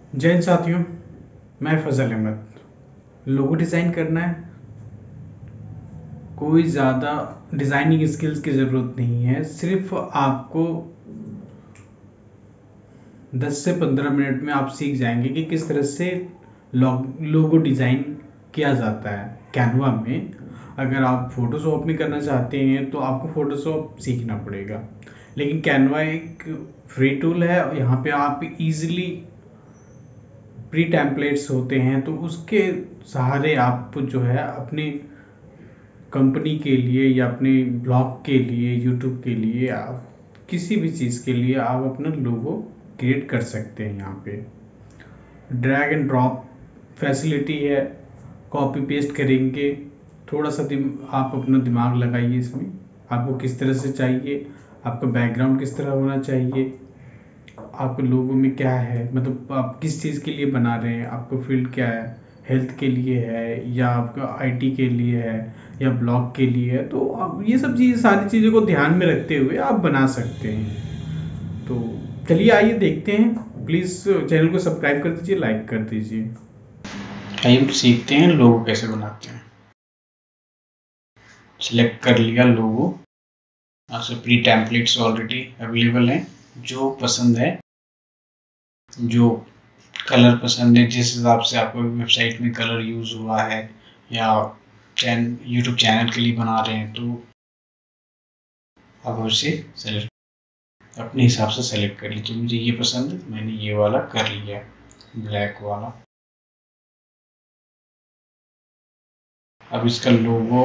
जय हिंद साथियों, मैं फजल अहमद। लोगो डिज़ाइन करना है, कोई ज़्यादा डिज़ाइनिंग स्किल्स की ज़रूरत नहीं है। सिर्फ आपको 10 से 15 मिनट में आप सीख जाएंगे कि किस तरह से लोगो डिज़ाइन किया जाता है कैनवा में। अगर आप फोटोशॉप में करना चाहते हैं तो आपको फोटोशॉप सीखना पड़ेगा, लेकिन कैनवा एक फ्री टूल है और यहाँ पे आप इजीली प्री टेम्पलेट्स होते हैं, तो उसके सहारे आप जो है अपनी कंपनी के लिए या अपने ब्लॉग के लिए, यूट्यूब के लिए, आप किसी भी चीज़ के लिए आप अपना लोगो क्रिएट कर सकते हैं। यहाँ पे ड्रैग एंड ड्रॉप फैसिलिटी है, कॉपी पेस्ट करेंगे। थोड़ा सा आप अपना दिमाग लगाइए इसमें, आपको किस तरह से चाहिए, आपका बैकग्राउंड किस तरह होना चाहिए, आपके लोगों में क्या है, मतलब आप किस चीज़ के लिए बना रहे हैं, आपका फील्ड क्या है, हेल्थ के लिए है या आपका आईटी के लिए है या ब्लॉग के लिए है। तो आप ये सब चीज़, सारी चीज़ों को ध्यान में रखते हुए आप बना सकते हैं। तो चलिए आइए देखते हैं। प्लीज़ चैनल को सब्सक्राइब कर दीजिए, लाइक कर दीजिए। आइए सीखते हैं लोगो कैसे बनाते हैं। सिलेक्ट कर लिया लोगो, आपसे प्री टेम्पलेट्स ऑलरेडी अवेलेबल हैं। जो पसंद है, जो कलर पसंद है, जिस हिसाब से आपको वेबसाइट में कलर यूज़ हुआ है या यूट्यूब चैनल के लिए बना रहे हैं, तो आप उसे सेलेक्ट अपने हिसाब से सेलेक्ट कर लीजिए। मुझे ये पसंद है, मैंने ये वाला कर लिया, ब्लैक वाला। अब इसका लोगो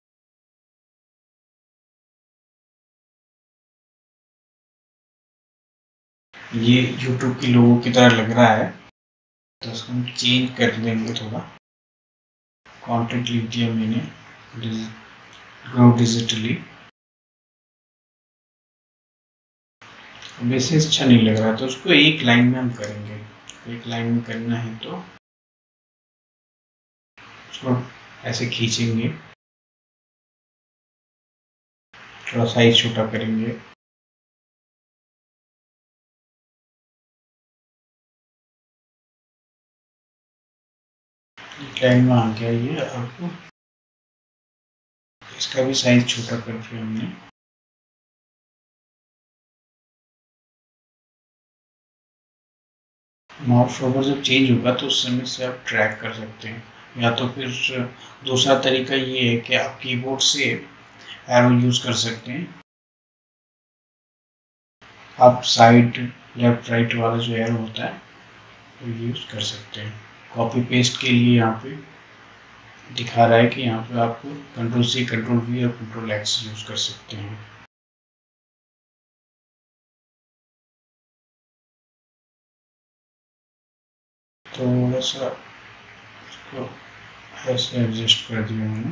ये यूट्यूब की लोगो की तरह लग रहा है, तो उसको हम चेंज कर देंगे थोड़ा। कंटेंट लिख दिया मैंने, ग्रो डिजिटली। वैसे अच्छा नहीं लग रहा, तो उसको एक लाइन में हम करेंगे। एक लाइन में करना है तो उसको ऐसे खींचेंगे, थोड़ा साइज छोटा करेंगे। लाइन में आ गया ये। अब इसका भी साइज छोटा कर दिया हमने। माउस ओवर जब चेंज होगा तो उस समय से आप ट्रैक कर सकते हैं, या तो फिर दूसरा तरीका ये है कि आप कीबोर्ड से एरो यूज कर सकते हैं। आप साइड लेफ्ट राइट वाला जो एरो होता है वो यूज कर सकते हैं। कॉपी पेस्ट के लिए यहाँ पे दिखा रहा है कि यहाँ पे आपको कंट्रोल सी, कंट्रोल वी और कंट्रोल एक्स यूज कर सकते हैं। थोड़ा सा इसको ऐसे एडजस्ट कर दिया मैंने।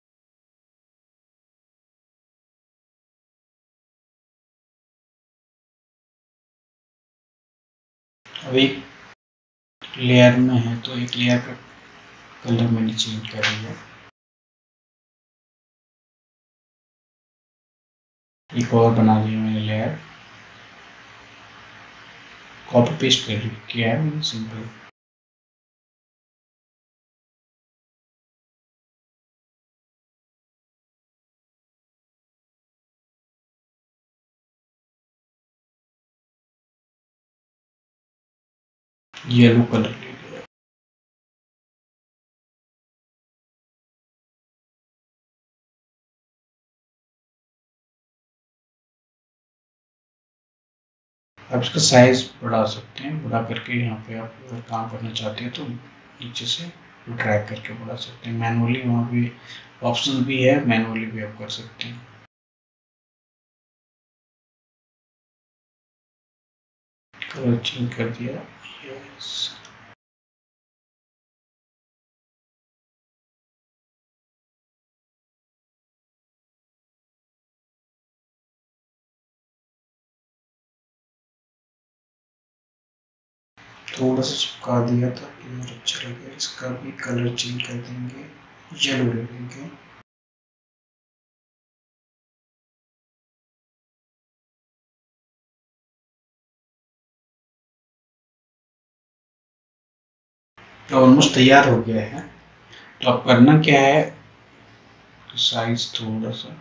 अब एक लेयर में है तो एक लेयर का कलर मैंने चेंज कर लिया। एक और बना लिया मैंने लेयर, कॉपी पेस्ट कर किया है मैंने सिंपल। येलो कलर ले लिया। आप इसका साइज बढ़ा सकते हैं, बढ़ा करके यहाँ पे आप अगर काम करना चाहते हैं तो नीचे से ड्रैग करके बढ़ा सकते हैं। मैनुअली वहाँ पे ऑप्शन भी है, मैनुअली भी आप कर सकते हैं। कलर चेंज कर दिया, यस। थोड़ा सा चिपका दिया था, मुझे अच्छा लगे। इसका भी कलर चेंज कर देंगे, येलो ले लेंगे। तो ऑलमोस्ट तैयार हो गया है। तो अब करना क्या है, साइज थोड़ा सा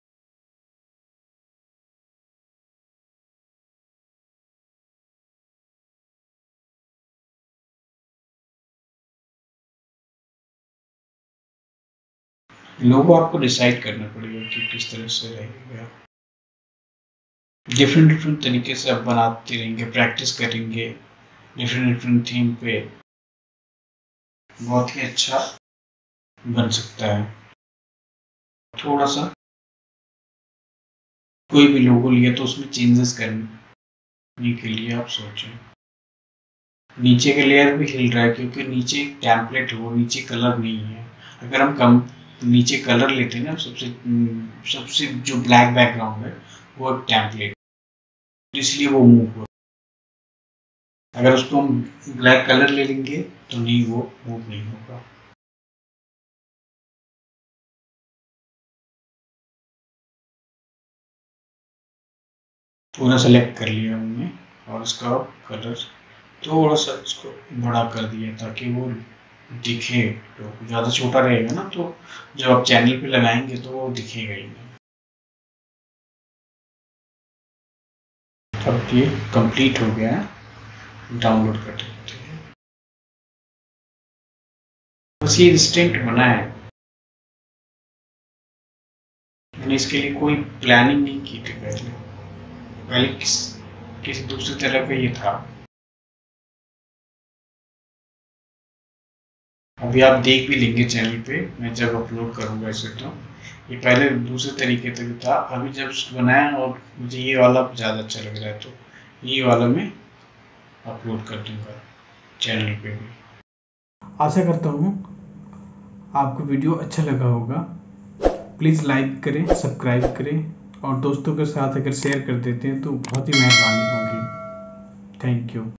लोगो आपको डिसाइड करना पड़ेगा कि किस तरह से रहेगा। डिफरेंट डिफरेंट तरीके से आप बनाते रहेंगे, प्रैक्टिस करेंगे डिफरेंट डिफरेंट थीम पे, बहुत ही अच्छा बन सकता है। थोड़ा सा कोई भी लोगो लिया तो उसमें चेंजेस करने के लिए आप सोचें। नीचे का लेयर भी हिल रहा है क्योंकि नीचे एक टेम्पलेट है, वो नीचे कलर नहीं है। अगर हम कम नीचे कलर लेते हैं ना, सबसे सबसे जो ब्लैक बैकग्राउंड है वो एक टेम्पलेट, इसलिए वो मूव हो। अगर उसको हम ब्लैक कलर ले लेंगे तो नहीं, वो मूव नहीं होगा। पूरा सेलेक्ट कर लिया हमने और इसका कलर थोड़ा सा इसको बड़ा कर दिया ताकि वो दिखे। तो ज़्यादा छोटा रहेगा ना तो जब आप चैनल पे लगाएंगे तो वो दिखेगा ही नहीं। अब ये कंप्लीट हो गया है, डाउनलोड कर देते हैं। बस ये इंस्टेंट बना है, मैंने इसके लिए कोई प्लानिंग नहीं की थी पहले किसी दूसरी तरह का ये था। अभी आप देख भी लेंगे चैनल पे, मैं जब अपलोड करूंगा इसे तो ये पहले दूसरे तरीके से था, अभी जब बनाया और मुझे ये वाला ज़्यादा अच्छा लग रहा है तो ये वाला मैं अपलोड कर दूंगा चैनल पे भी। आशा करता हूँ आपको वीडियो अच्छा लगा होगा। प्लीज़ लाइक करें, सब्सक्राइब करें और दोस्तों के साथ अगर शेयर कर देते हैं तो बहुत ही मेहरबानी होगी। Thank you.